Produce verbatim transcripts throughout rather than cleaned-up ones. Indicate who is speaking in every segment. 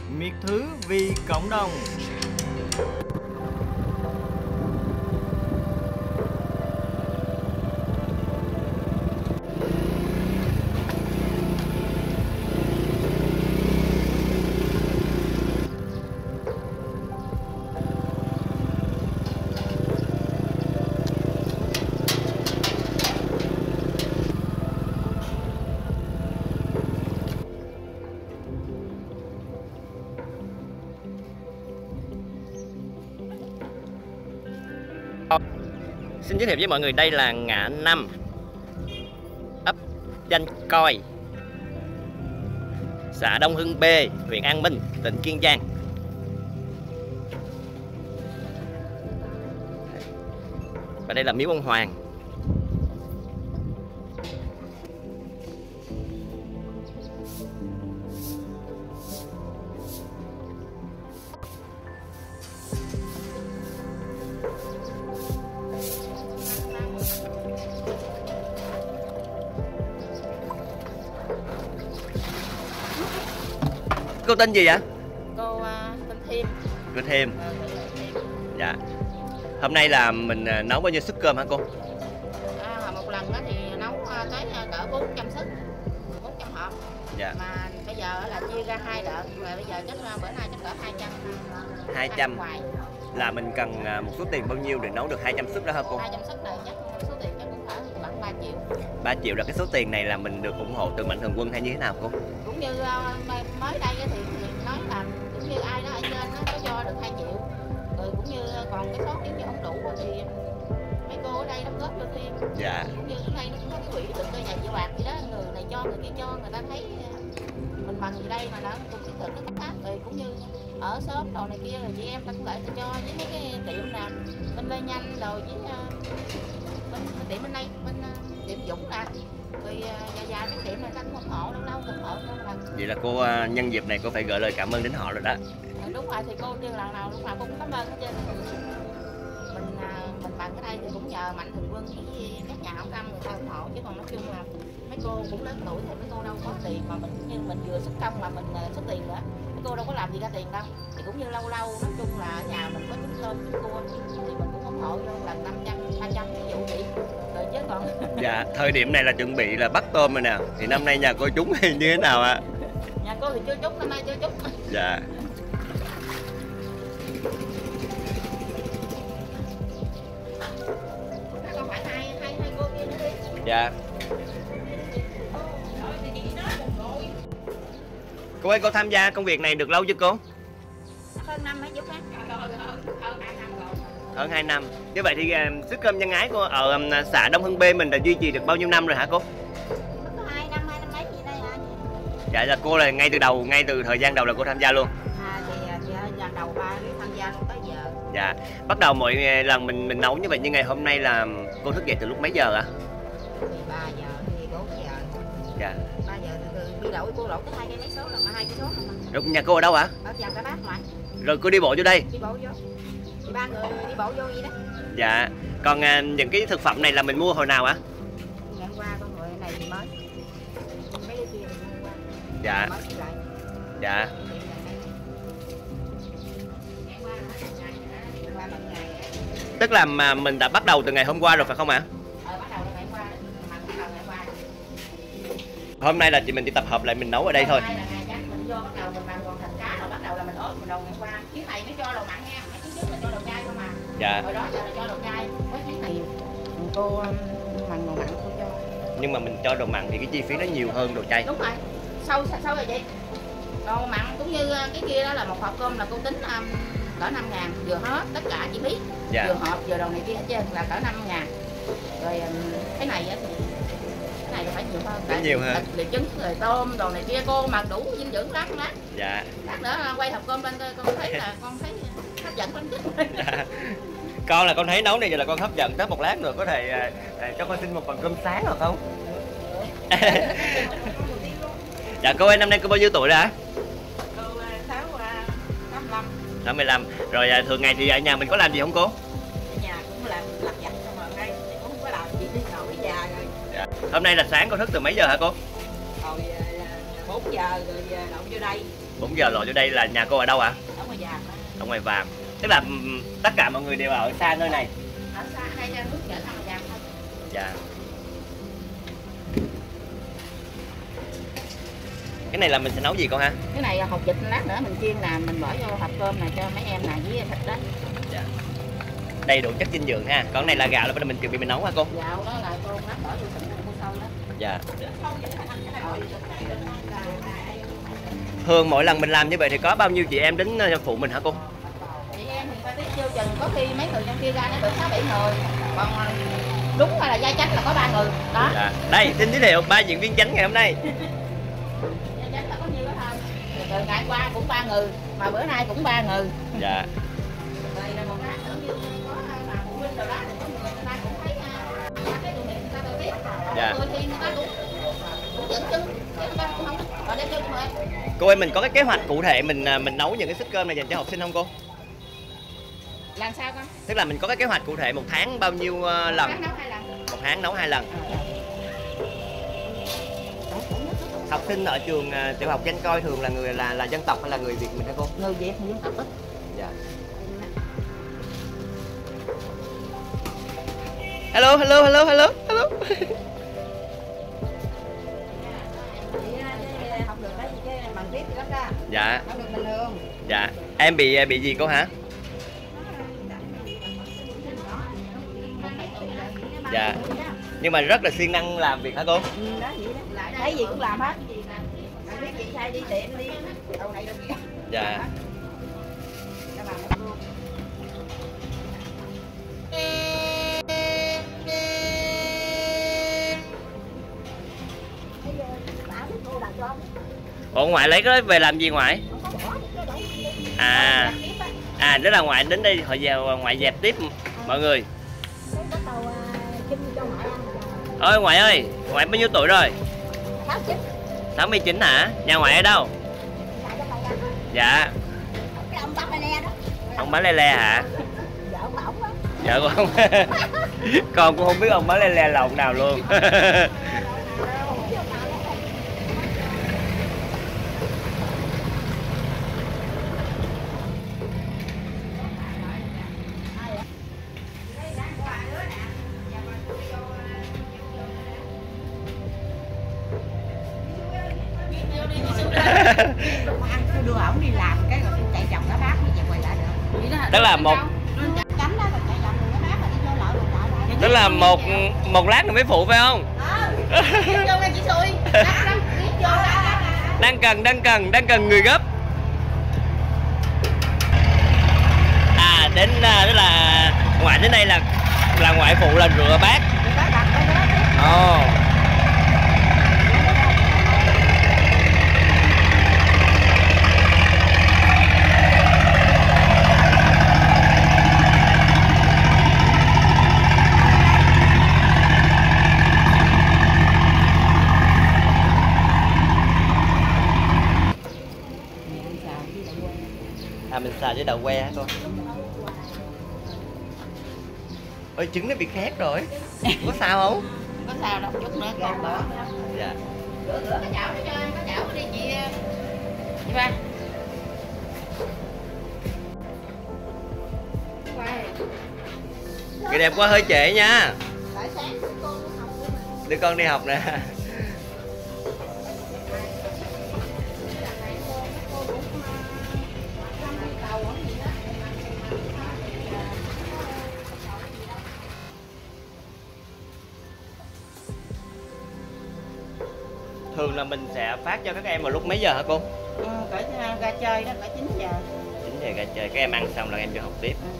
Speaker 1: miệt thứ vì cộng đồng.
Speaker 2: Xin giới thiệu với mọi người, đây là ngã năm, ấp Danh Coi, xã Đông Hưng B, huyện An Minh, tỉnh Kiên Giang. Và đây là miếu ông Hoàng. Cô tên gì vậy?
Speaker 3: Cô uh, tên Thêm.
Speaker 2: Cô Thêm. Dạ. Hôm nay là mình nấu bao nhiêu suất cơm hả cô?
Speaker 3: À, một lần đó thì nấu tới cỡ bốn trăm suất, bốn trăm hộp.
Speaker 2: Dạ.
Speaker 3: Mà bây giờ là chia ra hai đợt, rồi bây giờ chắc bữa nay chắc cỡ hai trăm.
Speaker 2: hai trăm. Là mình cần một số tiền bao nhiêu để nấu được hai trăm suất đó hả cô?
Speaker 3: hai trăm suất này chắc số tiền chắc cũng phải khoảng ba triệu.
Speaker 2: ba triệu là cái số tiền này là mình được ủng hộ từ Mạnh Thường Quân hay như thế nào cô?
Speaker 3: Cũng như uh, mới đây thì nói là cũng như ai đó ở trên nó có cho được hai triệu. Rồi cũng như còn cái số nếu như không đủ thì mấy cô ở đây đóng góp cho thêm.
Speaker 2: Dạ.
Speaker 3: Cũng như ở đây nó cũng có cái quỹ được cơ nhà dự bạc gì đó, người này cho người kia cho, người ta thấy mình bằng gì đây mà nó cũng thiết thực nó khác. Rồi cũng như ở shop đồ này kia rồi chị em ta cũng lại ta cho với mấy cái tiệm nào bên Lê Nhanh rồi với uh, bên, bên tiệm bên đây bên uh, tiệm Dũng nè, rồi dài dài cái tiệm này ta cũng ủng hộ lâu lâu ủng hộ luôn mà.
Speaker 2: Vậy là cô nhân dịp này cô phải gửi lời cảm ơn đến họ rồi đó.
Speaker 3: Đúng rồi, thì cô như lần nào lúc nào cô cũng cảm ơn hết trơn. Mình mình bằng cái đây thì cũng nhờ Mạnh Thường Quân với các nhà hảo tâm người ta ủng hộ, chứ còn nói chung là mấy cô cũng lớn tuổi thì mấy cô đâu có tiền mà mình như mình vừa xuất công mà mình xuất tiền nữa, mấy cô đâu có làm gì ra tiền đâu. Thì cũng như lâu lâu nói chung là nhà mình có trứng tôm trứng cua thì mình cũng ủng hộ vô lần năm trăm ba trăm ví dụ vậy rồi chứ còn.
Speaker 2: Dạ, thời điểm này là chuẩn bị là bắt tôm rồi nè, thì năm nay nhà cô trúng hay như thế nào ạ? À?
Speaker 3: Nhà cô thì chưa trúng, năm nay chưa trúng.
Speaker 2: Dạ. Dạ. Cô ơi, cô tham gia công việc này được lâu chưa cô?
Speaker 3: Hơn năm mấy chút á.
Speaker 2: Hơn hai năm. Như vậy thì uh, suất cơm nhân ái của ở um, xã Đông Hưng B mình đã duy trì được bao nhiêu năm rồi hả cô?
Speaker 3: Có hai năm, hai năm mấy gì đây hả?
Speaker 2: Dạ là cô là ngay từ đầu, ngay từ thời gian đầu là cô tham gia luôn.
Speaker 3: À thì thời gian đầu ba tham gia luôn tới giờ.
Speaker 2: Dạ. Bắt đầu mỗi lần mình mình nấu như vậy, như ngày hôm nay là cô thức dậy từ lúc mấy giờ ạ? À?
Speaker 3: ba giờ thì bốn giờ.
Speaker 2: Dạ.
Speaker 3: ba giờ từ từ đi đổi cô đổi tới hai cây mấy số lần mà hai cây số không mà.
Speaker 2: Rồi nhà cô ở đâu ạ?
Speaker 3: Ở nhà Cái Bác mà.
Speaker 2: Rồi cô đi bộ vô đây.
Speaker 3: Đi bộ vô. Thì ba người đi bộ vô vậy đó.
Speaker 2: Dạ. Còn à, những cái thực phẩm này là mình mua hồi nào ạ?
Speaker 3: Ngày hôm qua con người này thì mới. Mấy cái kia thì mua qua.
Speaker 2: Dạ.
Speaker 3: Mới lại.
Speaker 2: Dạ. Tức là mà mình đã bắt đầu từ ngày hôm qua rồi phải không ạ?
Speaker 3: Ờ, bắt đầu từ ngày hôm qua. Mà bắt đầu ngày hôm qua.
Speaker 2: Hôm nay là chị mình chỉ tập hợp lại mình nấu ở đây thôi.
Speaker 3: Hôm nay là ngày chắc mình vô bắt đầu mình làm còn thịt cá rồi bắt đầu là mình ốp mình đầu ngày hôm qua. Chuyến này mới cho đồ mặn nha, mấy chuyến trước là cho đồ chay không à.
Speaker 2: Dạ.
Speaker 3: Hồi đó giờ là cho đồ chay, với chuyến này cô mặn đồ mặn cô cho.
Speaker 2: Nhưng mà mình cho đồ mặn thì cái chi phí nó nhiều hơn đồ chay.
Speaker 3: Đúng rồi. Sau sau rồi chị. Đồ mặn cũng như cái kia đó là một hộp cơm là cô tính um, cỡ năm ngàn vừa hết tất cả chi phí.
Speaker 2: Dạ.
Speaker 3: Vừa hộp vừa đồ này kia hết trơn là cỡ năm ngàn. Rồi um, cái này á thì cái này là phải nhiều hơn.
Speaker 2: Phải nhiều hơn.
Speaker 3: Thịt rồi trứng rồi tôm đồ này kia cô mà đủ dinh dưỡng lắm lắm.
Speaker 2: Dạ.
Speaker 3: Lát nữa quay hộp cơm lên con thấy là con thấy hấp dẫn lắm chứ.
Speaker 2: Dạ. Con là con thấy nấu này giờ là con hấp dẫn, tới một lát nữa có thể à, à, cho con xin một phần cơm sáng được không? Dạ cô ơi, năm nay cô bao nhiêu tuổi rồi?
Speaker 3: Cô sáu tám mươi lăm.
Speaker 2: sáu mươi lăm. Rồi à, thường ngày thì ở nhà mình có làm gì không cô?
Speaker 3: Ở nhà cũng làm lặt vặt xong rồi đây cũng không có làm gì đi ngồi già rồi.
Speaker 2: Dạ. Hôm nay là sáng cô thức từ mấy giờ hả cô?
Speaker 3: Rồi bốn giờ rồi đậu vô đây.
Speaker 2: bốn giờ lộ vô đây là nhà cô ở đâu ạ?
Speaker 3: Ở ngoài Vàm.
Speaker 2: Ở ngoài Vàm. Tức là ừm, tất cả mọi người đều ở xa nơi này.
Speaker 3: Ở xa đây ra nước chở thằng Vàm thôi.
Speaker 2: Dạ. Cái này là mình sẽ nấu gì con ha?
Speaker 3: Cái này là hột vịt, lát nữa mình chiên làm mình bỏ vô hộp cơm này cho mấy em này với thịt đó.
Speaker 2: Dạ. Đầy đủ chất dinh dưỡng ha. Còn này là gạo là mình chuẩn bị mình nấu hả cô?
Speaker 3: Gạo đó là cô lát bỏ vô thịt mua sâu đó.
Speaker 2: Dạ. Thường mỗi lần mình làm như vậy thì có bao nhiêu chị em đến phụ mình hả cô?
Speaker 3: Chị em thì ta biết chưa chừng có khi mấy người trong kia ra nó được sáu bảy người. Còn đúng là gia chánh là có ba người đó.
Speaker 2: Dạ. Đây xin giới thiệu ba diễn viên chánh ngày hôm nay.
Speaker 3: Gia chánh là có nhiêu đó thôi. Rồi ngày qua cũng ba người mà bữa nay cũng ba người.
Speaker 2: Dạ.
Speaker 3: Rồi là một lát nữa như có bà phụ huynh rồi đó thì có người người ta cũng thấy cái tụi mình người ta đâu biết.
Speaker 2: Dạ.
Speaker 3: Rồi thì người ta cũng cũng dẫn chân chứ người ta cũng không còn đem chân thôi.
Speaker 2: Cô ơi, mình có cái kế hoạch cụ thể mình mình nấu những cái suất cơm này dành cho học sinh không cô?
Speaker 3: Làm sao con?
Speaker 2: Tức là mình có cái kế hoạch cụ thể một tháng bao nhiêu uh, lần?
Speaker 3: Tháng nấu hai lần.
Speaker 2: Một tháng nấu hai lần. Học sinh ở trường uh, tiểu học Danh Coi thường là người là là dân tộc hay là người Việt mình hả cô?
Speaker 3: Người Việt người dân tộc ít.
Speaker 2: Dạ. Hello, hello, hello, hello, hello.
Speaker 3: Học được cái cái bằng viết gì đó ra.
Speaker 2: Dạ.
Speaker 3: Học được bình thường.
Speaker 2: Dạ. Em bị bị gì cô hả? Dạ. Nhưng mà rất là siêng năng làm việc hả cô?
Speaker 3: Ừ, đó vậy đó. Thấy gì cũng làm hết. Biết gì sai đi tiệm đi. Đâu này đâu kia.
Speaker 2: Dạ.
Speaker 3: Các bạn luôn.
Speaker 2: Ủa ngoại lấy cái đó về làm gì ngoại? À. À đó là ngoại đến đây họ vào ngoại dẹp tiếp mọi người. Ơi ngoại ơi, ngoại bao nhiêu tuổi rồi? sáu mươi chín hả? Nhà ngoại ở đâu? Dạ. Ông bán lê lê hả? Vợ của ông. Con cũng không biết ông bán lê lê là ông nào luôn.
Speaker 3: Đưa ổng đi làm cái rồi chạy vòng cái bác đi về quay lại được.
Speaker 2: Tức là một
Speaker 3: Tránh đó rồi chạy vòng cái bác rồi đi vô lợi rồi lại.
Speaker 2: Tức là một một lát nữa mới phụ phải không?
Speaker 3: Vô đây chị xui.
Speaker 2: Đang cần đang cần đang cần người gấp. À đến tức là ngoại đến đây là là ngoại phụ là rửa bát. Ồ. Oh. À mình xào với đậu que hả cô? Ôi trứng nó bị khét rồi. Có sao không?
Speaker 3: Có sao đâu, chút nữa còn bỏ.
Speaker 2: Dạ.
Speaker 3: Rửa rửa cái chảo để cho cái chảo đi chị. Chị ba.
Speaker 2: Cái đẹp quá hơi trễ nha. Đưa con đi học nè. Thường là mình sẽ phát cho các em vào lúc mấy giờ hả cô?
Speaker 3: Ừ, cỡ ra chơi đó, cỡ chín giờ.
Speaker 2: chín giờ ra chơi, các em ăn xong là em cho học tiếp.
Speaker 3: Ừ.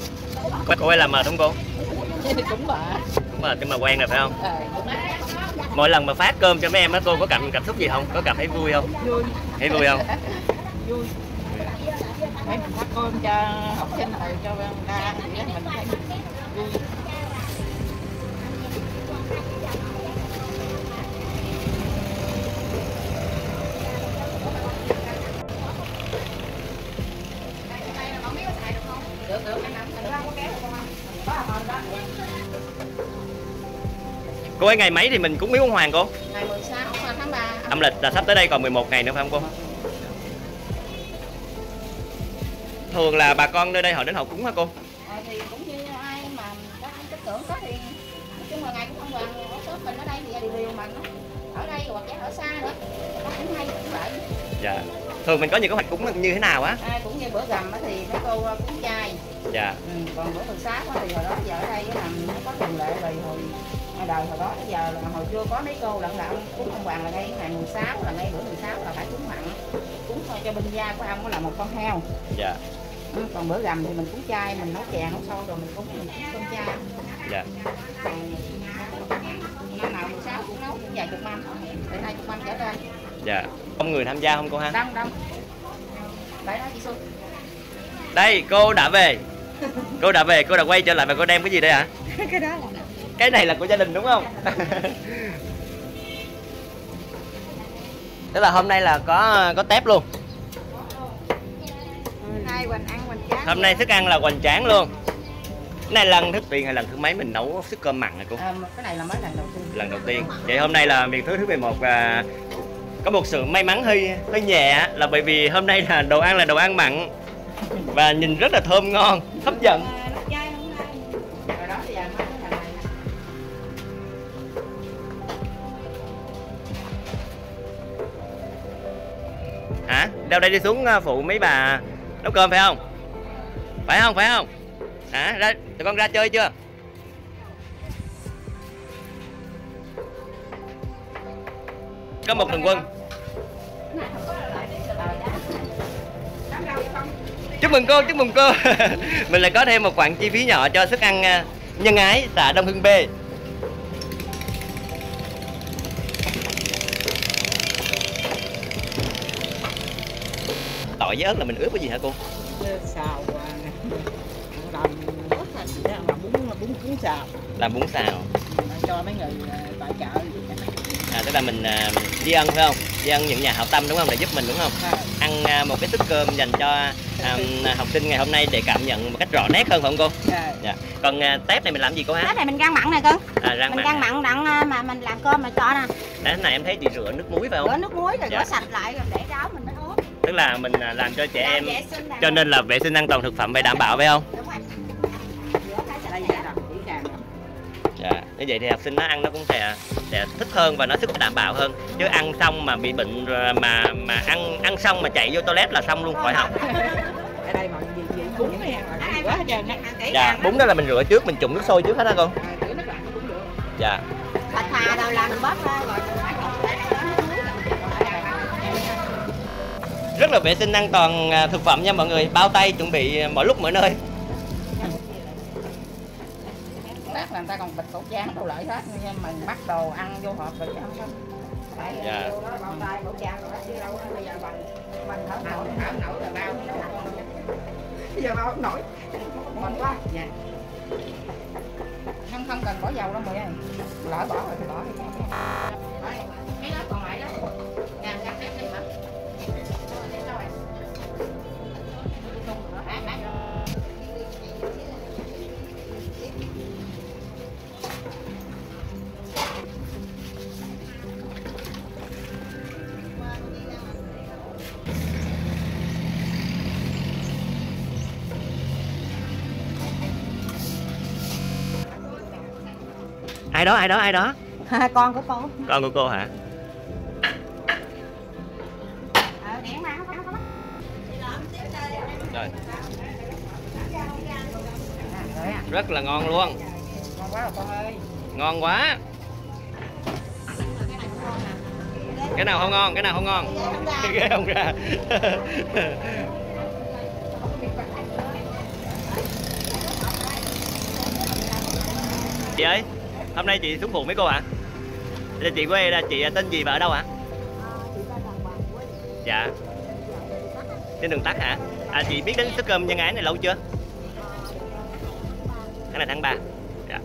Speaker 2: Cô ấy làm mệt không cô?
Speaker 3: Cũng mệt.
Speaker 2: Cũng mệt nhưng mà quen rồi phải không?
Speaker 3: Ờ.
Speaker 2: Mỗi lần mà phát cơm cho mấy em á cô có cảm cảm xúc gì không? Có cảm thấy vui không?
Speaker 3: Vui.
Speaker 2: Thấy vui không?
Speaker 3: Vui. Mấy mình phát cơm cho học sinh rồi cho người ta ăn thì mình thấy vui. Được, được, anh nằm thành ra có kéo không? Có hồn đó.
Speaker 2: Cô ơi, ngày mấy thì mình cúng miếu ông Hoàng cô?
Speaker 3: Ngày mười sáu tháng ba.
Speaker 2: Âm lịch là sắp tới đây còn mười một ngày nữa phải không cô? Thường là bà con nơi đây họ đến họ cúng hả cô?
Speaker 3: À, thì cũng như ai mà có tích tưởng có thì nói chung là ngày cũng không bằng ở xóm mình ở đây thì đều đều mà nó ở đây hoặc ở xa nữa nó cũng hay cũng vậy.
Speaker 2: Dạ. Thường mình có những kế hoạch cúng như thế nào á?
Speaker 3: À, cũng như bữa rằm thì mấy cô cúng chay.
Speaker 2: Dạ.
Speaker 3: Ừ, còn bữa mười sáu thì hồi đó giờ ở đây làm nó có thường lệ rồi hồi ngày đời hồi đó tới giờ là hồi chưa có mấy cô lận đạo cúng ông Hoàng là ngay ngày mười sáu là ngay bữa mười sáu là phải cúng mặn cúng thôi cho bên gia của ông là một con heo.
Speaker 2: Dạ.
Speaker 3: Ừ, còn bữa rằm thì mình cúng chay mình nấu chè nấu sôi rồi mình cúng mình cúng cơm chay.
Speaker 2: Dạ.
Speaker 3: Năm nào mười sáu cũng nấu cũng vài chục mâm từ hai chục mâm trở lên.
Speaker 2: Dạ. Đông người tham gia không cô ha?
Speaker 3: Đông đông. Đấy đó chị Xuân.
Speaker 2: Đây cô đã về. Cô đã về, cô đã quay trở lại và cô đem cái gì đây ạ? À?
Speaker 3: Cái đó là
Speaker 2: cái này là của gia đình đúng không? Tức là hôm nay là có có tép luôn.
Speaker 3: hai hoành ăn hoành chán.
Speaker 2: Hôm nay thức ăn là hoành tráng luôn. Cái này lần thứ tiên hay lần thứ mấy mình nấu sức cơm mặn này cô?
Speaker 3: À, cái này là mới lần đầu tiên.
Speaker 2: Lần đầu tiên. Vậy hôm nay là miền thứ thứ mười một và có một sự may mắn hơi hơi nhẹ là bởi vì hôm nay là đồ ăn là đồ ăn mặn và nhìn rất là thơm ngon, hấp dẫn. Hả? Đâu đây đi xuống phụ mấy bà nấu cơm phải không? Phải không? Phải không? Hả? Ra, tụi con ra chơi chưa? Có một thằng Quân. Chúc mừng cô, chúc mừng cô. Mình lại có thêm một khoản chi phí nhỏ cho sức ăn nhân ái xã Đông Hưng B. Tỏi với ớt là mình ướp cái gì hả cô?
Speaker 3: Xào làm ớt thành gì đó, làm bún bún bún xào.
Speaker 2: Làm bún xào.
Speaker 3: Cho mấy người tại chợ.
Speaker 2: À, tức là mình à, đi ân phải không? Đi ân những nhà hảo tâm đúng không? Để giúp mình đúng không? À. Ăn à, một cái suất cơm dành cho à, học sinh ngày hôm nay để cảm nhận một cách rõ nét hơn phải không cô?
Speaker 3: À.
Speaker 2: Dạ. Còn à, tép này mình làm gì cô ha?
Speaker 4: Tép này mình rang mặn này cưng.
Speaker 2: À, rang
Speaker 4: mình
Speaker 2: mặn
Speaker 4: rang mặn đặng mà mình làm cơm mà cho nè.
Speaker 2: Cái này em thấy chị rửa nước muối phải không?
Speaker 4: Rửa nước muối rồi
Speaker 2: dạ.
Speaker 4: rửa sạch lại rồi để ráo mình mới ướp.
Speaker 2: Tức là mình à, làm cho trẻ
Speaker 4: làm
Speaker 2: em cho
Speaker 4: rồi.
Speaker 2: nên là vệ sinh an toàn thực phẩm phải đảm bảo phải không?
Speaker 4: Đúng rồi.
Speaker 2: Dạ, như vậy thì học sinh nó ăn nó cũng sẽ sẽ thích hơn và nó sức đảm bảo hơn. Chứ ăn xong mà bị bệnh rồi mà mà ăn ăn xong mà chạy vô toilet là xong luôn khỏi học.
Speaker 3: Ở đây mà gì gì bún này quá hết trơn á.
Speaker 2: Dạ, bún đó là mình rửa trước, mình trụng nước sôi trước hết hả con?
Speaker 3: Rửa nước lạnh cũng được.
Speaker 2: Dạ.
Speaker 4: Thịt thà đâu là mình bóp ra rồi mình
Speaker 2: Rất là vệ sinh an toàn thực phẩm nha mọi người, bao tay chuẩn bị mọi lúc mọi nơi.
Speaker 3: Lát là người ta còn bịch khẩu trang đâu lợi hết nhưng mình bắt đồ ăn vô hộp rồi chứ không có. Phải
Speaker 2: dạ.
Speaker 3: vô đó bao tay khẩu trang rồi đó chứ đâu bây giờ mình mình thở nổi thở nổi là bao bây giờ bao không nổi mình quá dạ. Không không cần bỏ dầu đâu mọi người lỡ bỏ rồi thì bỏ đi cái đó còn lại đó ngàn trăm cái thêm hả
Speaker 2: Ai đó, ai đó, ai đó?
Speaker 4: À, con của cô.
Speaker 2: Con của cô hả? Rồi. Rất là ngon luôn.
Speaker 3: Ngon quá rồi con ơi.
Speaker 2: Ngon quá. Cái nào không ngon, cái nào không ngon? Ghê không ra. Chị ơi, hôm nay chị xuống phụ mấy cô ạ? À? Là chị quê là chị tên gì và ở đâu ạ? Dạ. Trên đường Tắc hả? À, chị biết đến suất cơm nhân ái này lâu chưa? Cái này tháng ba. Dạ.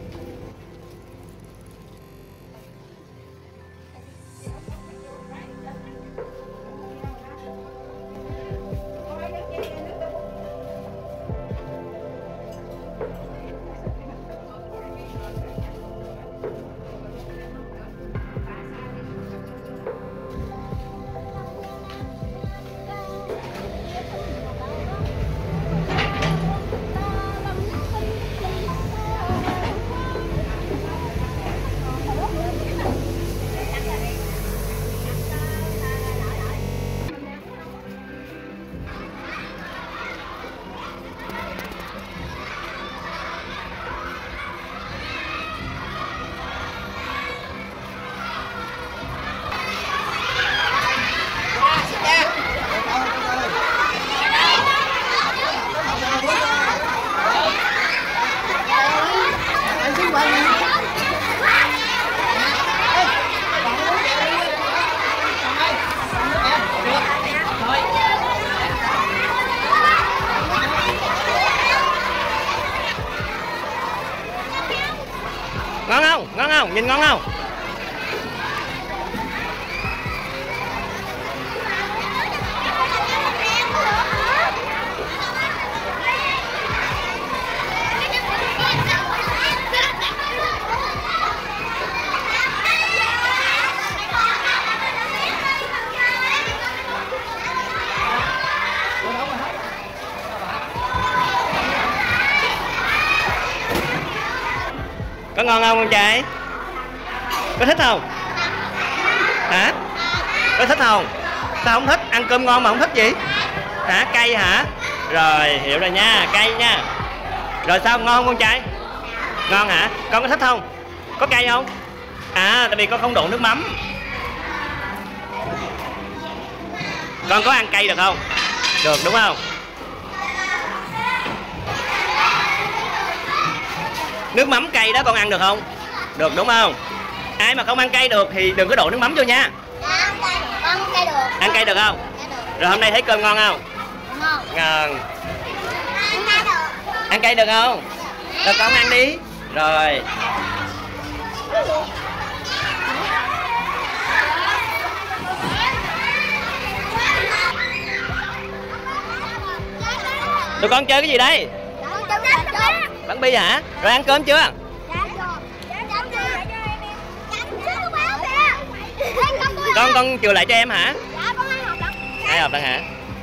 Speaker 2: Ngon không? Ngon không? Nhìn ngon không? Có ngon không con trai? Có thích không? Hả? Có thích không? Sao không thích? Ăn cơm ngon mà không thích gì? Hả? Cay hả? Rồi, hiểu rồi nha, cay nha. Rồi sao, ngon không con trai? Ngon hả? Con có thích không? Có cay không? À, tại vì con không đổ nước mắm. Con có ăn cay được không? Được đúng không? Nước mắm cay đó con ăn được không? Được đúng không? Ai mà không ăn cay được thì đừng có đổ nước mắm vô nha.
Speaker 5: Dạ, con cay được.
Speaker 2: Ăn cay được không?
Speaker 5: Dạ được.
Speaker 2: Rồi hôm nay thấy cơm ngon không?
Speaker 5: Ngon.
Speaker 2: Ngon.
Speaker 5: Ăn cay được.
Speaker 2: Ăn cay được không? Rồi con ăn đi. Rồi. Tụi con chơi cái gì đây? Bắn bi hả? Rồi ăn cơm chưa? Con con chừa lại cho em hả? Ai học đang hả?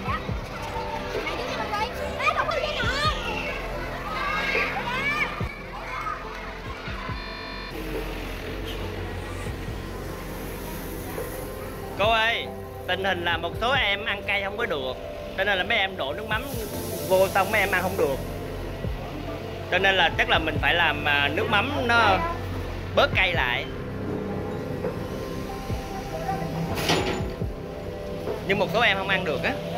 Speaker 2: Cô ơi, tình hình là một số em ăn cay không có được, cho nên là mấy em đổ nước mắm vô xong mấy em ăn không được, cho nên là chắc là mình phải làm nước mắm nó bớt cay lại. Nhưng một số em không ăn được á.